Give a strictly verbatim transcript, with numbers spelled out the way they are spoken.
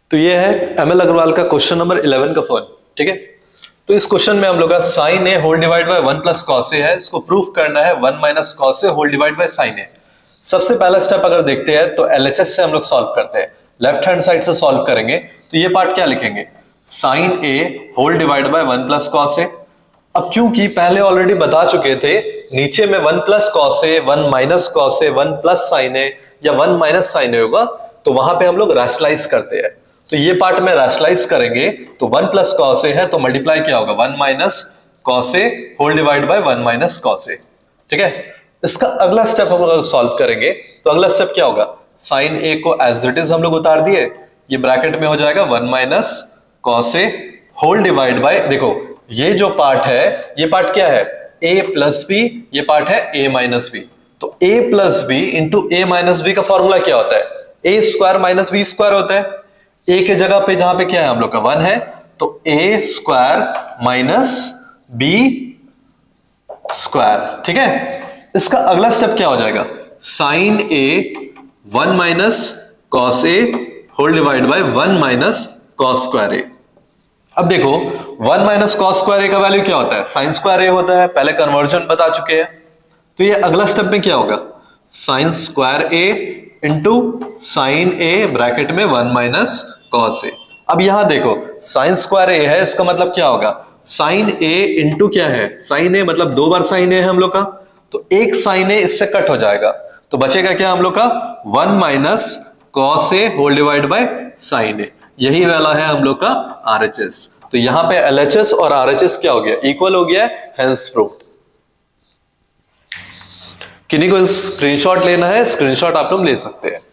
तो ये है एम एल अग्रवाल का क्वेश्चन नंबर इलेवन का फॉर्म, ठीक है। तो इस क्वेश्चन में हम लोग का sine A whole divide by one plus cos A है, इसको प्रूफ करना है one minus cos A whole divide by sine A. सबसे पहला स्टेप अगर देखते हैं तो एलएचएस से हम लोग सॉल्व करते हैं, लेफ्ट हैंड साइड से सॉल्व करेंगे। तो ये पार्ट क्या लिखेंगे, sine A whole divide by one plus cos A. अब क्योंकि पहले ऑलरेडी बता चुके थे नीचे में one plus cos A, one minus cos A, one plus sine A या वन माइनस साइन ए होगा, तो वहां पे हम लोग रैशनलाइज करते हैं। तो ये पार्ट में रैशनलाइज करेंगे तो वन प्लस कॉस ए है तो मल्टीप्लाई क्या होगा, one minus cos A whole divide by one minus cos A, ठीक है। इसका अगला स्टेप हम लोग सॉल्व करेंगे तो अगला स्टेप क्या होगा, साइन ए को एज इट इज हम लोग उतार दिए, ये ब्रैकेट में हो जाएगा one minus cos A whole divide by, देखो ये जो पार्ट है ये पार्ट क्या है, a प्लस बी, ये पार्ट है a माइनस बी। तो a plus B into A minus B का फॉर्मूला क्या होता है, a square minus B square होता है। a के जगह पे जहां पे क्या है हम लोग का वन है तो a square minus B square, ठीक है। इसका अगला स्टेप क्या हो जाएगा, sine a one minus cos A whole divide by one minus cos square A. अब देखो one minus cos square A का वैल्यू क्या होता है, साइन स्क्वायर ए होता है, पहले कन्वर्जन बता चुके हैं। तो ये अगला स्टेप में क्या होगा, sine square A into sine A bracket में वन माइनस कॉस ए। अब यहां देखो साइन स्क्वायर ए है, इसका मतलब क्या होगा, साइन ए इंटू क्या है, साइन ए मतलब दो बार साइन ए है हम लोग का, तो एक साइन ए इससे कट हो जाएगा, तो बचेगा क्या हम लोग का, one minus cos A whole divide by sine A. यही वाला है हम लोग का आरएचएस। तो यहां पे एलएचएस और आरएचएस क्या हो गया, इक्वल हो गया, हेंस प्रूव्ड। किन्हीं को स्क्रीनशॉट लेना है, स्क्रीनशॉट आप लोग ले सकते हैं।